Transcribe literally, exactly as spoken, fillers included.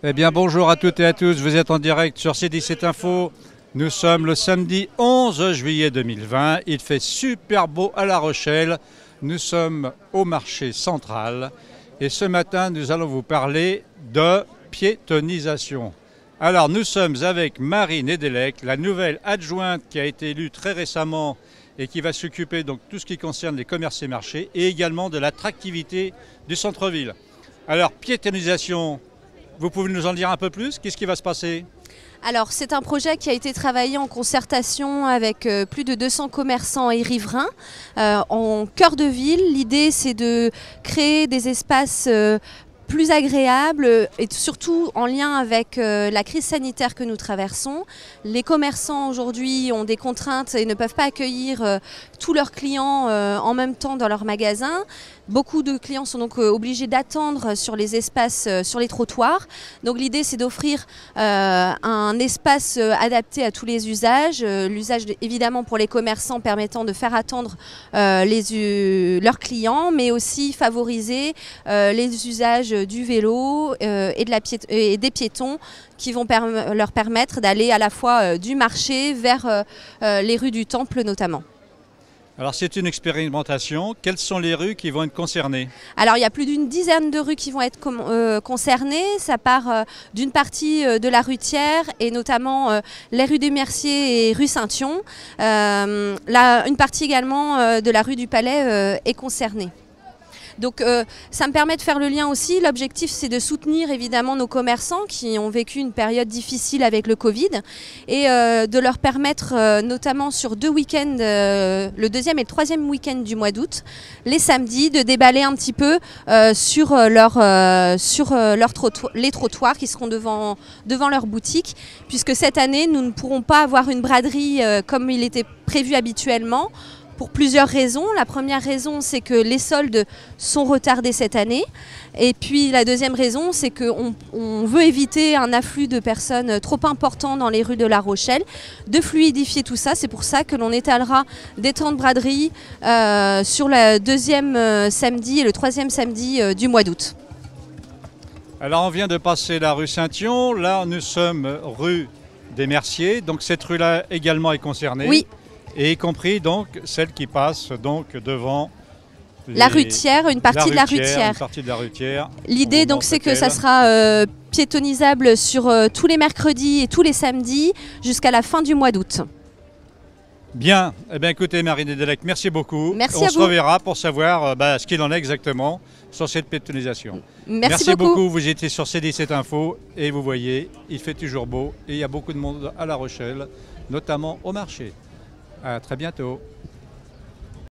Eh bien bonjour à toutes et à tous, vous êtes en direct sur C dix-sept Info. Nous sommes le samedi onze juillet deux mille vingt, il fait super beau à La Rochelle. Nous sommes au marché central et ce matin nous allons vous parler de piétonisation. Alors nous sommes avec Marie Nedelec, la nouvelle adjointe qui a été élue très récemment et qui va s'occuper donc de tout ce qui concerne les commerces et marchés et également de l'attractivité du centre-ville. Alors piétonisation, vous pouvez nous en dire un peu plus? Qu'est-ce qui va se passer? Alors c'est un projet qui a été travaillé en concertation avec euh, plus de deux cents commerçants et riverains euh, en cœur de ville. L'idée c'est de créer des espaces euh, plus agréable et surtout en lien avec euh, la crise sanitaire que nous traversons. Les commerçants aujourd'hui ont des contraintes et ne peuvent pas accueillir euh, tous leurs clients euh, en même temps dans leur magasin. Beaucoup de clients sont donc euh, obligés d'attendre sur les espaces, euh, sur les trottoirs. Donc l'idée c'est d'offrir euh, un espace euh, adapté à tous les usages. Euh, L'usage évidemment pour les commerçants permettant de faire attendre euh, les, leurs clients, mais aussi favoriser euh, les usages du vélo euh, et, de la piét et des piétons qui vont per leur permettre d'aller à la fois euh, du marché vers euh, euh, les rues du Temple notamment. Alors c'est une expérimentation, quelles sont les rues qui vont être concernées? Alors il y a plus d'une dizaine de rues qui vont être euh, concernées, ça part euh, d'une partie euh, de la rue Thiers et notamment euh, les rues des Merciers et rue Saint-Yon. Euh, là, une partie également euh, de la rue du Palais euh, est concernée. Donc euh, ça me permet de faire le lien aussi. L'objectif c'est de soutenir évidemment nos commerçants qui ont vécu une période difficile avec le Covid et euh, de leur permettre euh, notamment sur deux week-ends, euh, le deuxième et le troisième week-end du mois d'août, les samedis, de déballer un petit peu euh, sur, leur, euh, sur euh, leur trottoir, les trottoirs qui seront devant, devant leur boutique, puisque cette année nous ne pourrons pas avoir une braderie euh, comme il était prévu habituellement. Pour plusieurs raisons. La première raison, c'est que les soldes sont retardés cette année. Et puis la deuxième raison, c'est qu'on on veut éviter un afflux de personnes trop important dans les rues de La Rochelle, de fluidifier tout ça. C'est pour ça que l'on étalera des temps de braderie euh, sur le deuxième euh, samedi et le troisième samedi euh, du mois d'août. Alors on vient de passer la rue Saint-Yon, là nous sommes rue des Merciers, donc cette rue-là également est concernée. Oui. Et y compris donc celle qui passe donc devant les... la rue Thiers, une partie de la rue Thiers. Une partie de la rue Thiers. L'idée donc c'est que ça sera euh, piétonisable sur euh, tous les mercredis et tous les samedis jusqu'à la fin du mois d'août. Bien, eh bien écoutez Marie Nedelec, merci beaucoup. Merci On à se vous. reverra pour savoir euh, bah, ce qu'il en est exactement sur cette piétonisation. Merci, merci beaucoup. beaucoup, vous étiez sur C dix-sept Info et vous voyez, il fait toujours beau et il y a beaucoup de monde à La Rochelle, notamment au marché. À très bientôt.